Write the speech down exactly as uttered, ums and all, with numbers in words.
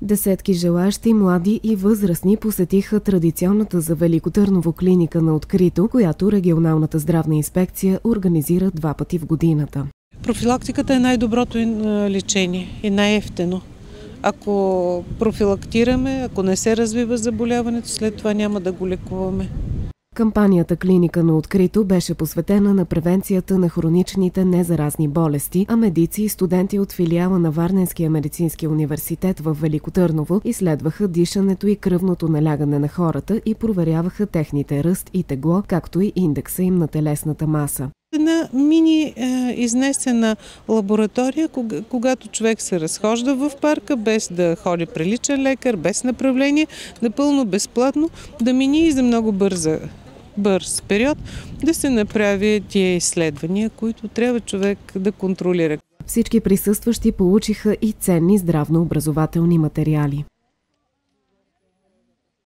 Десетки желаящи, млади и възрастни, посетиха традиционната за Велико Търново клиника на открито, която регионалната здравна инспекция организира два пъти в годината. Профилактиката е най-доброто лечение и най-евтино. Ако профилактираме, ако не се развива заболяването, след това няма да го лекуваме. Кампанията «Клиника на открито» беше посветена на превенцията на хроничните незаразни болести, а медици и студенти от филиала на Варненския медицински университет в Велико Търново изследваха дишането и кръвното налягане на хората и проверяваха техните ръст и тегло, както и индекса им на телесната маса. Една мини е, изнесена лаборатория, кога, когато човек се разхожда в парка, без да ходи при личен лекар, без направление, напълно безплатно, да мини и за много бърза, бърз период да се направи тия изследвания, които трябва човек да контролира. Всички присъстващи получиха и ценни здравно-образователни материали.